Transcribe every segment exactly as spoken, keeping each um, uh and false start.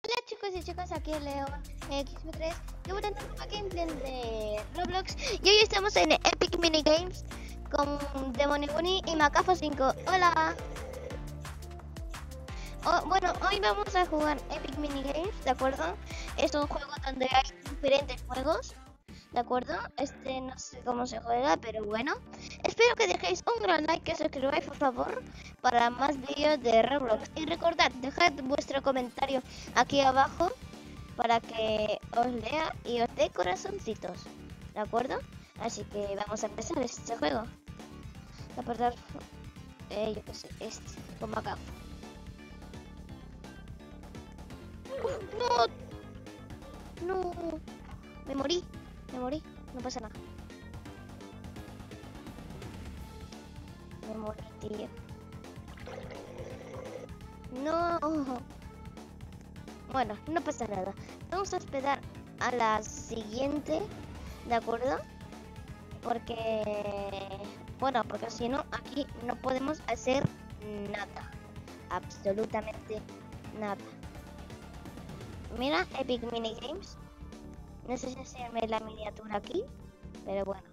Hola chicos y chicas, aquí es León X tres. Yo voy a tener un gameplay de Roblox y hoy estamos en Epic Minigames con Demony Bunny y Macafa cinco. Hola. Oh, bueno, hoy vamos a jugar Epic Minigames, ¿de acuerdo? Es un juego donde hay diferentes juegos, ¿de acuerdo? Este no sé cómo se juega, pero bueno. Espero que dejéis un gran like, que suscribáis por favor para más vídeos de Roblox. Y recordad, dejad vuestro comentario aquí abajo para que os lea y os dé corazoncitos, ¿de acuerdo? Así que vamos a empezar este juego. Apertar, eh, yo qué sé, este, como acá. Uf, no, no, me morí, me morí, no pasa nada. Me morí, tío. No. Bueno, no pasa nada. Vamos a esperar a la siguiente, ¿de acuerdo? Porque, bueno, porque si no, aquí no podemos hacer nada. Absolutamente nada. Mira, Epic Minigames. No sé si hacerme la miniatura aquí, pero bueno.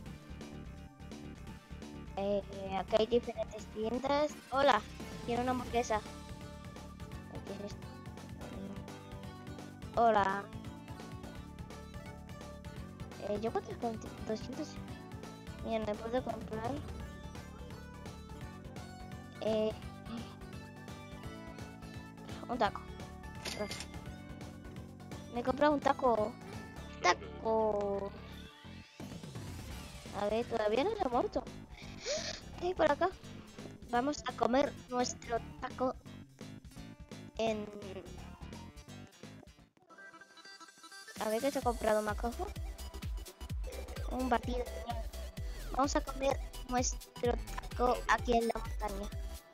Eh, aquí hay diferentes tiendas. Hola, quiero una hamburguesa. ¿Qué es esto? Hola. Eh, yo cuántos con doscientos. Mira, me puedo comprar. Eh, un taco. Gracias. Me he comprado un taco. Taco. A ver, todavía no se ha muerto. ¿Qué hay por acá? Vamos a comer nuestro taco en... A ver qué se ha comprado Macajo. Un batido. Vamos a comer nuestro taco aquí en la montaña.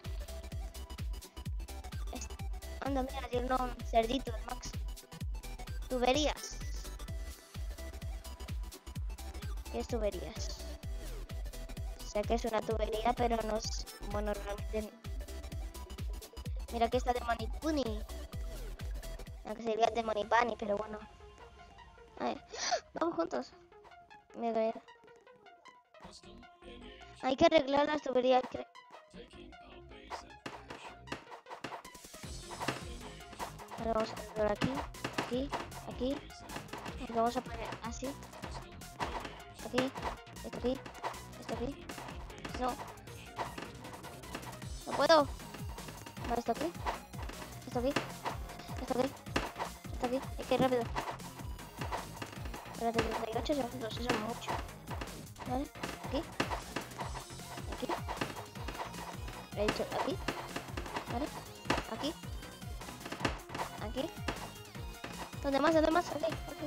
Este. Anda, mira, tiene un cerdito, Max. Tuberías. ¿Qué es tuberías? Sé que es una tubería, pero no es... Bueno, realmente... Mira que está Demony Bunny. Aunque sería Demony Bunny, pero bueno. A ver. Vamos juntos. Mira, hay que arreglar las tuberías. Ahora vamos a arreglar aquí, aquí, aquí. Y vamos a poner así. Aquí, esto aquí, esto aquí. No. No puedo. Vale, esto aquí. Esto aquí. Esto aquí. Esto aquí. Hay que ir rápido. Espérate, treinta y ocho segundos, eso es mucho. Vale, aquí. Aquí. He dicho aquí. Vale. Aquí. Aquí. ¿Dónde más? ¿Dónde más? Aquí. Aquí.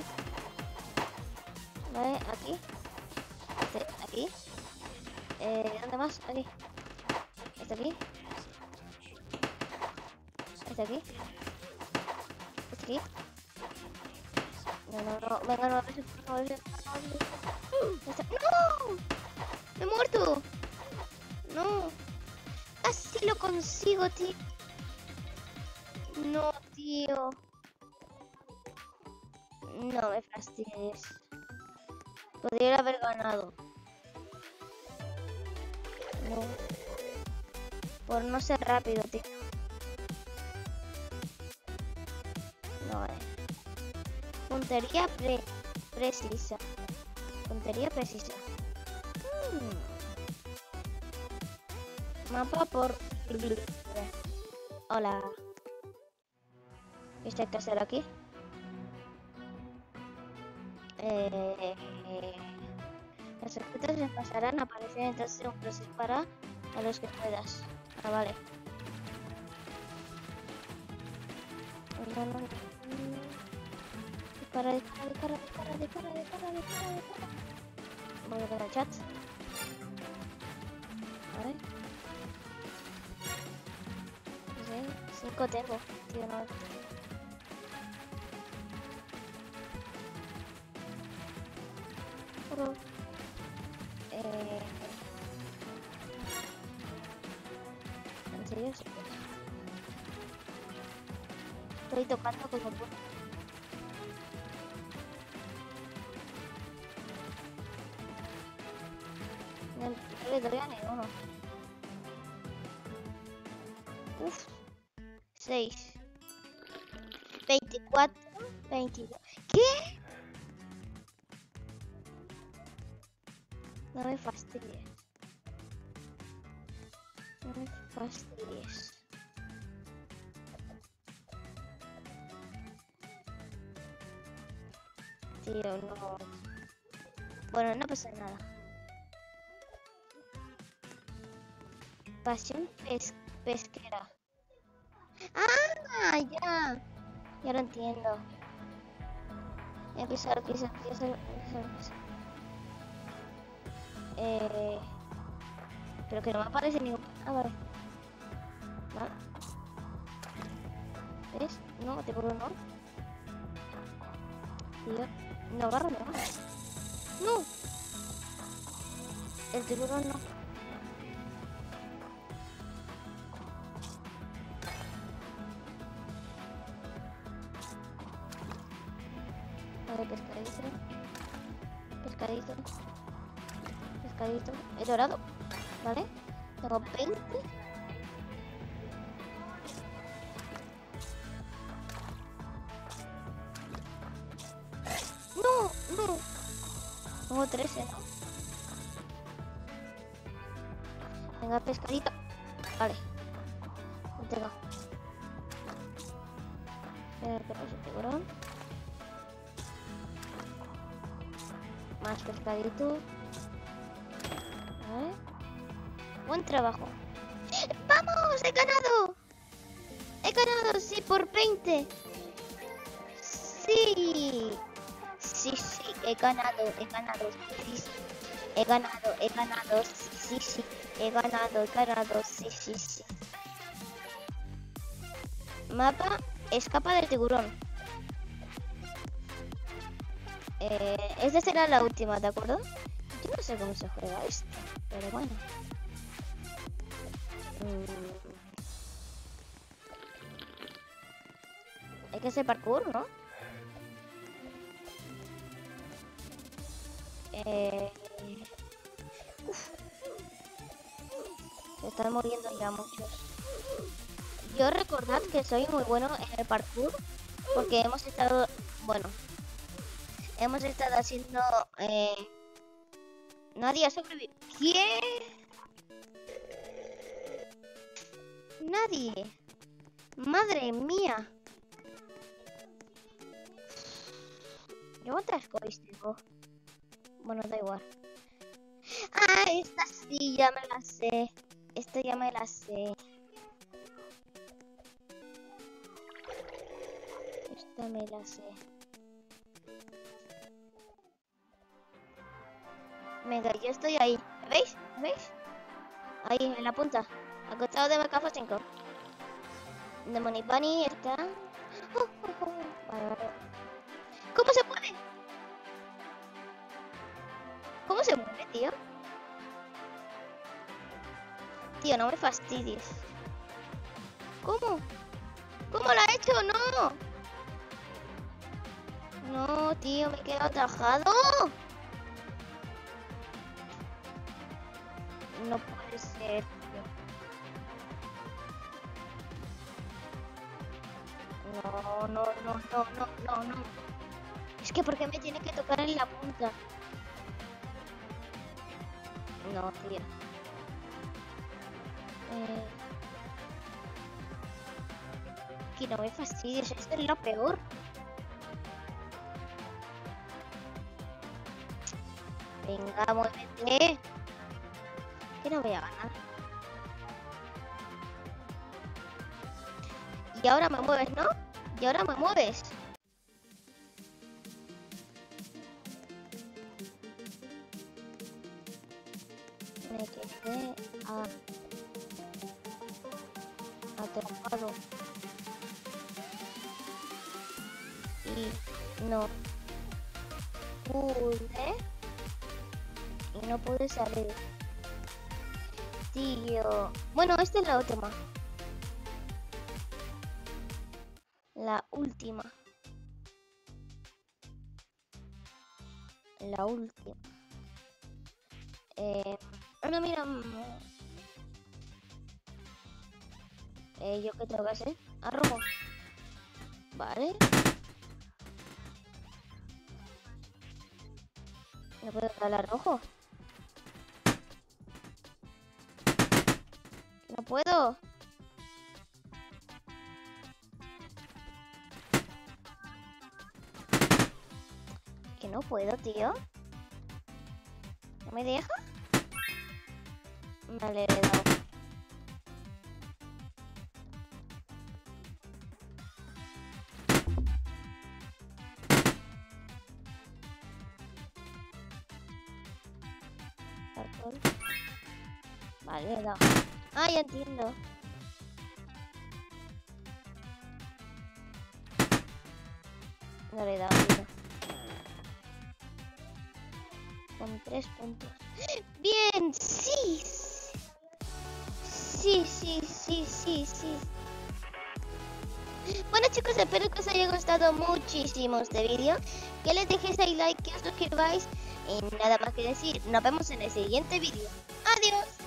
Vale, aquí. Este, aquí. Eh, ¿dónde más? Aquí. Este aquí. Este aquí. Este aquí. No, no, no. Venga, no. Por favor. Este... ¡No! ¡Me he muerto! No. Casi lo consigo, tío. No, tío. No me fastidies. Podría haber ganado. No. Por no ser rápido, tío. No, eh. Puntería pre precisa. Puntería precisa. Hmm. Mapa por... Hola. ¿Qué hay que hacer aquí? Eh, los objetos se pasarán a aparecer entonces un proceso para a los que puedas. Ah, vale. No, no, no. Dispara, dispara, dispara, dispara, dispara, dispara, dispara, dispara. Voy a ver el chat. A ver. Sí, cinco tengo. Tío, no. Pero... Eh... ¿En serio? estoy tocando como puedo. No, no le doy a ninguno. Uf. seis. veinticuatro. veintidós. ¿Qué? No me fastidies. No me fastidies. Tío, no. Bueno, no pasa nada. Pasión pes pesquera. ¡Ah! Ya. Ya lo entiendo. Empezar, empezar, empezar, empezar, empezar. Eh... Pero que no me aparece ningún... Ah, vale. Vale. ¿Ves? No, te juro no. Tío. No agarro nada. No. El tiburón no. Vale, pescadito. Pescadito. Pescadito. He dorado. Vale. Tengo veinte. No, no. Tengo trece, ¿no? Venga, pescadito. Vale. No tengo. Espera, que pase el tiburón. Más pescadito. Vale. Buen trabajo. ¡Vamos! ¡He ganado! ¡He ganado! Sí, por veinte. Sí. Sí, sí, he ganado, he ganado. Sí, sí. He ganado, he ganado. Sí, sí. He ganado, he ganado. Sí, sí, sí. Mapa, escapa del tiburón. Eh, esta será la última, ¿de acuerdo? Yo no sé cómo se juega esto, pero bueno. Mm. Hay que hacer parkour, ¿no? Eh... Uf. Se están muriendo ya muchos. Yo recordad que soy muy bueno en el parkour porque hemos estado, bueno, hemos estado haciendo... Eh... Nadie ha sobrevivido. ¿Qué? Nadie. Madre mía. ¿Yo cuántas cois tengo? Bueno, da igual. Ah, esta sí, ya me la sé. Esta ya me la sé. Esta me la sé. Venga, yo estoy ahí. ¿Veis? ¿Veis? Ahí, en la punta. Al costado de Macafo cinco. The Money Bunny está... Oh, oh, oh. Vale, vale. ¿Cómo se mueve? ¿Cómo se mueve, tío? Tío, no me fastidies. ¿Cómo? ¿Cómo lo ha hecho? ¡No! No, tío, me he quedado atajado. No puede ser, tío. No, no, no, no, no, no, no. Es que ¿por qué me tiene que tocar en la punta? No, tío. Eh... Que no me fastidies, esto es lo peor. Venga, muévete. Que no voy a ganar. Y ahora me mueves, ¿no? Y ahora me mueves. Me quedé a... atrapado. Y no pude. Y no pude salir. Tío. Bueno, esta es la última. La última. La última. Eh, ah, no, mira. mm, Eh, ¿yo qué tengo que hacer? A rojo. Vale. No puedo darle a rojo. No puedo. Que no puedo, tío. ¿No me deja? Vale, le he dado. Cartón. Vale, le he dado. Ah, ya entiendo. No le he dado, tío. Con tres puntos. ¡Bien! ¡Sí! Sí, sí, sí, sí, sí. Bueno, chicos, espero que os haya gustado muchísimo este vídeo. Que les dejéis ahí like, que os suscribáis. Y nada más que decir. Nos vemos en el siguiente vídeo. ¡Adiós!